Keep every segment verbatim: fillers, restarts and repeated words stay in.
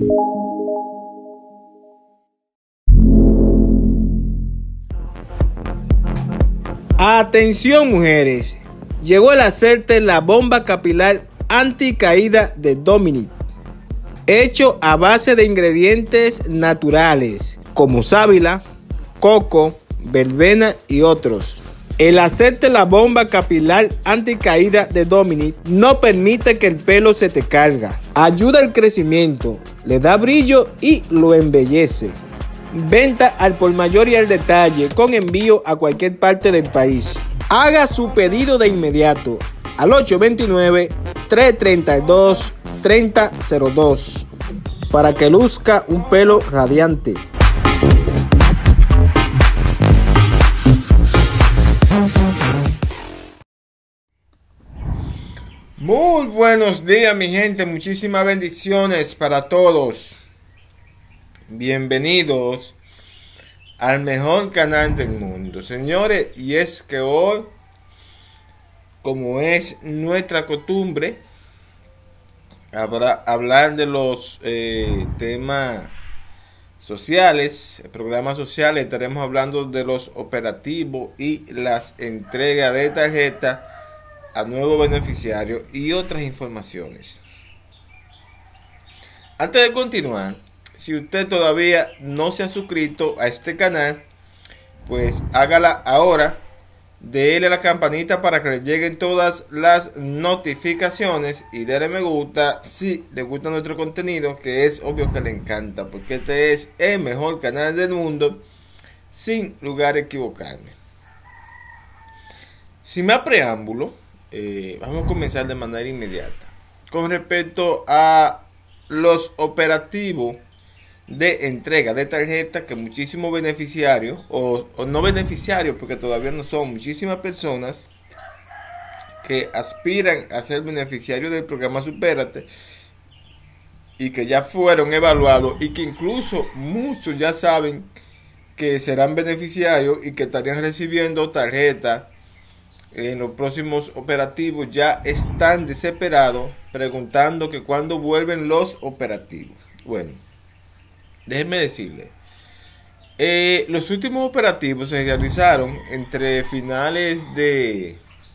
Atención mujeres, llegó el hacerte la bomba capilar anticaída de Dominic, hecho a base de ingredientes naturales como sábila, coco, verbena y otros. El hacerte la bomba capilar anticaída de Dominic no permite que el pelo se te caiga, ayuda al crecimiento, le da brillo y lo embellece. Venta al por mayor y al detalle con envío a cualquier parte del país. Haga su pedido de inmediato al ocho dos nueve, tres tres dos, tres cero cero dos para que luzca un pelo radiante. Muy buenos días mi gente, muchísimas bendiciones para todos. Bienvenidos al mejor canal del mundo, señores. Y es que hoy, como es nuestra costumbre, habrá hablar de los eh, temas sociales, programas sociales. Estaremos hablando de los operativos y las entregas de tarjeta a nuevos beneficiarios y otras informaciones. Antes de continuar, si usted todavía no se ha suscrito a este canal, pues hágala ahora. Dele a la campanita para que le lleguen todas las notificaciones y dele me gusta si le gusta nuestro contenido, que es obvio que le encanta, porque este es el mejor canal del mundo, sin lugar a equivocarme. Sin más preámbulo, eh, vamos a comenzar de manera inmediata con respecto a los operativos de entrega de tarjeta que muchísimos beneficiarios o, o no beneficiarios, porque todavía no son, muchísimas personas que aspiran a ser beneficiarios del programa Supérate y que ya fueron evaluados y que incluso muchos ya saben que serán beneficiarios y que estarían recibiendo tarjeta en los próximos operativos. Ya están desesperados preguntando que cuándo vuelven los operativos. Bueno, déjenme decirle, eh, los últimos operativos se realizaron entre finales de,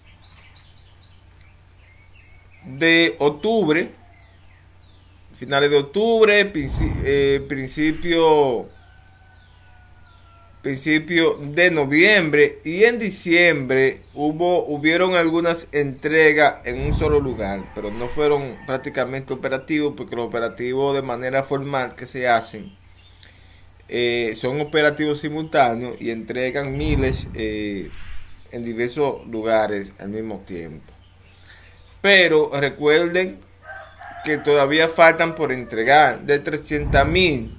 de octubre, finales de octubre, princi, eh, principio, principio de noviembre, y en diciembre hubo, hubieron algunas entregas en un solo lugar, pero no fueron prácticamente operativos, porque los operativos de manera formal que se hacen Eh, son operativos simultáneos y entregan miles eh, en diversos lugares al mismo tiempo. Pero recuerden que todavía faltan por entregar de trescientos mil.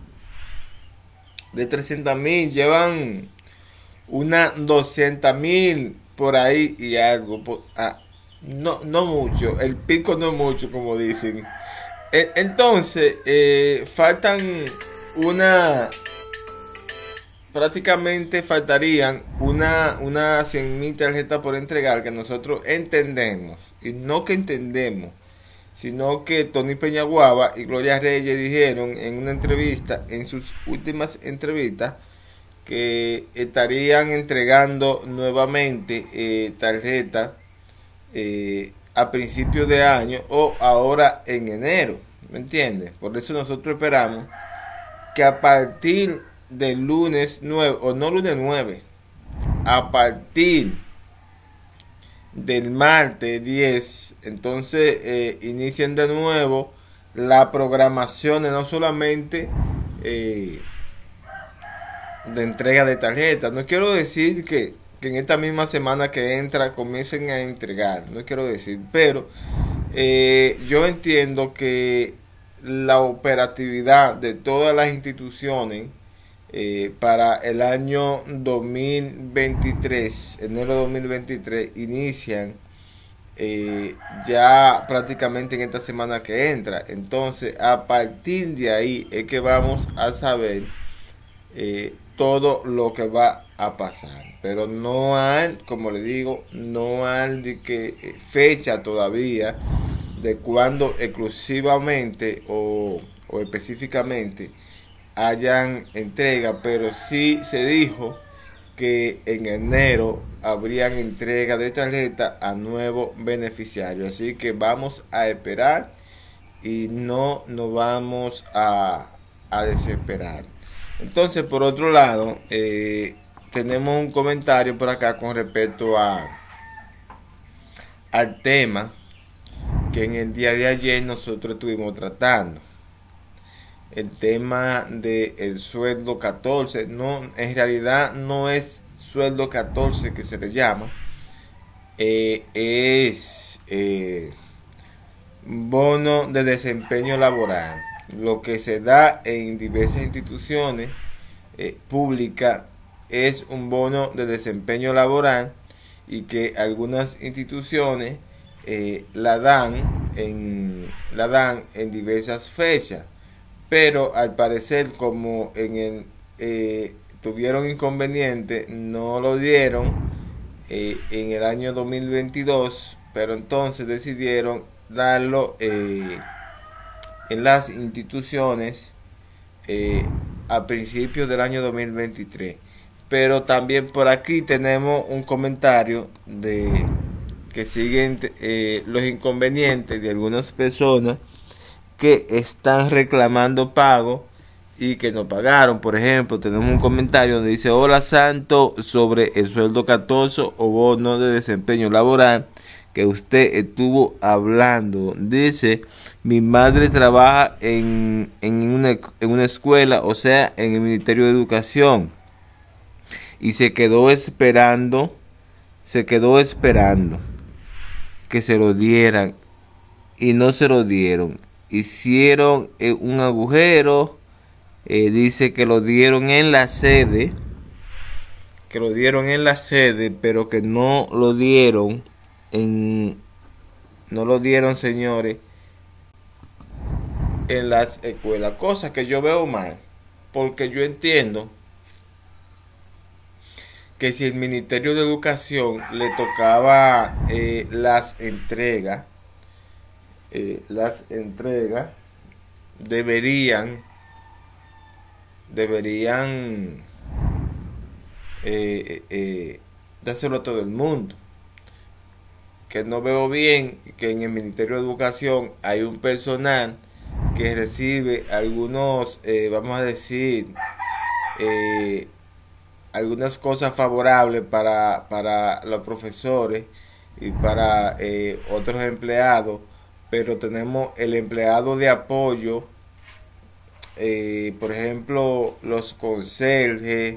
De trescientos mil llevan una doscientos mil por ahí y algo. Por, ah, no, no mucho, el pico no es mucho, como dicen. E, entonces, eh, faltan una... prácticamente faltarían una, una cien mil tarjetas por entregar, que nosotros entendemos, y no que entendemos, sino que Tony Peñaguaba y Gloria Reyes dijeron en una entrevista, en sus últimas entrevistas, que estarían entregando nuevamente eh, tarjetas eh, a principios de año o ahora en enero, ¿me entiendes? Por eso nosotros esperamos que a partir del lunes nueve, o no lunes nueve, a partir del martes diez, entonces eh, inician de nuevo la programación, no solamente eh, de entrega de tarjetas. No quiero decir que, que en esta misma semana que entra comiencen a entregar, no quiero decir, pero eh, yo entiendo que la operatividad de todas las instituciones Eh, para el año dos mil veintitrés, enero de dos mil veintitrés, inician eh, ya prácticamente en esta semana que entra. Entonces, a partir de ahí es que vamos a saber eh, todo lo que va a pasar. Pero no hay, como le digo, no hay de que fecha todavía de cuando exclusivamente o, o específicamente hayan entrega, pero sí se dijo que en enero habrían entrega de tarjeta a nuevos beneficiarios. Así que vamos a esperar y no nos vamos a, a desesperar. Entonces, por otro lado, eh, tenemos un comentario por acá con respecto a al tema que en el día de ayer nosotros estuvimos tratando. El tema del sueldo catorce, no, en realidad no es sueldo catorce que se le llama, eh, es eh, bono de desempeño laboral, lo que se da en diversas instituciones eh, públicas es un bono de desempeño laboral y que algunas instituciones eh, la dan en la dan en diversas fechas, pero al parecer como en el eh, tuvieron inconveniente no lo dieron eh, en el año dos mil veintidós, pero entonces decidieron darlo eh, en las instituciones eh, a principios del año dos mil veintitrés. Pero también por aquí tenemos un comentario de que siguen eh, los inconvenientes de algunas personas que están reclamando pago y que no pagaron. Por ejemplo, tenemos un comentario donde dice: hola Santo, sobre el sueldo catorce o bono de desempeño laboral que usted estuvo hablando. Dice: mi madre trabaja en, en, una, en una escuela, o sea, en el Ministerio de Educación, y se quedó esperando, se quedó esperando que se lo dieran y no se lo dieron. Hicieron eh, un agujero, eh, dice que lo dieron en la sede, que lo dieron en la sede, pero que no lo dieron en, no lo dieron, señores, en las escuelas, cosa que yo veo mal, porque yo entiendo que si el Ministerio de Educación le tocaba eh, las entregas, eh, las entregas deberían, deberían eh, eh, dárselo a todo el mundo. Que no veo bien que en el Ministerio de Educación hay un personal que recibe algunos, eh, vamos a decir, eh, algunas cosas favorables para, para los profesores y para eh, otros empleados, pero tenemos el empleado de apoyo, eh, por ejemplo, los conserjes,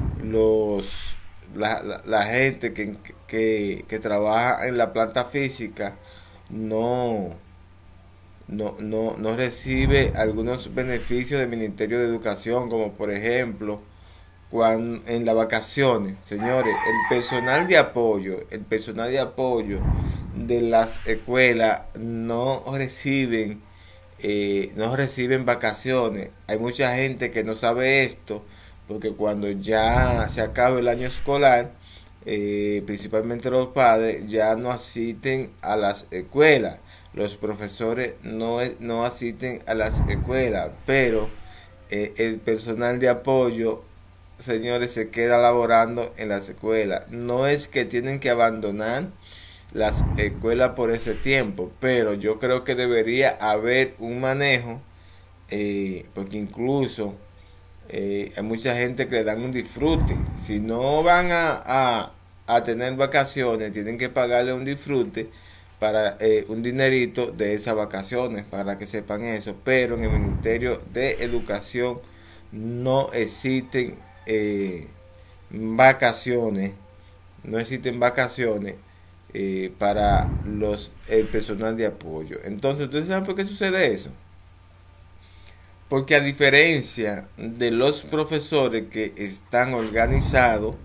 los la, la, la gente que, que, que trabaja en la planta física, no No, no, no recibe algunos beneficios del Ministerio de Educación, como por ejemplo cuando en las vacaciones. Señores, el personal de apoyo, el personal de apoyo de las escuelas no reciben, eh, no reciben vacaciones. Hay mucha gente que no sabe esto, porque cuando ya se acabe el año escolar, eh, principalmente los padres ya no asisten a las escuelas. Los profesores no, no asisten a las escuelas, pero eh, el personal de apoyo, señores, se queda laborando en las escuelas. No es que tienen que abandonar las escuelas por ese tiempo, pero yo creo que debería haber un manejo, eh, porque incluso eh, hay mucha gente que le dan un disfrute. Si no van a, a, a tener vacaciones, tienen que pagarle un disfrute para eh, un dinerito de esas vacaciones, para que sepan eso. Pero en el Ministerio de Educación no existen eh, vacaciones, no existen vacaciones eh, para los el personal de apoyo. Entonces, ¿ustedes saben por qué sucede eso? Porque a diferencia de los profesores que están organizados,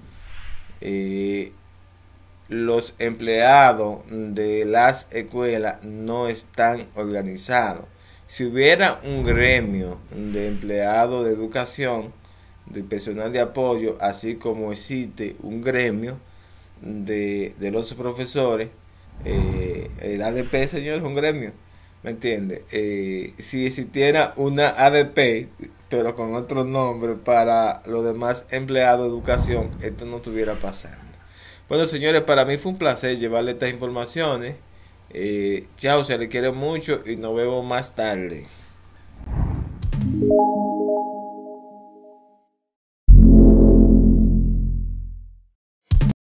eh, los empleados de las escuelas no están organizados. Si hubiera un gremio de empleados de educación, de personal de apoyo, así como existe un gremio de, de los profesores, eh, el A D P, señor, es un gremio. ¿Me entiendes? Eh, si existiera una A D P, pero con otro nombre para los demás empleados de educación, esto no estuviera pasando. Bueno, señores, para mí fue un placer llevarle estas informaciones. Eh, chao, se le quiere mucho y nos vemos más tarde.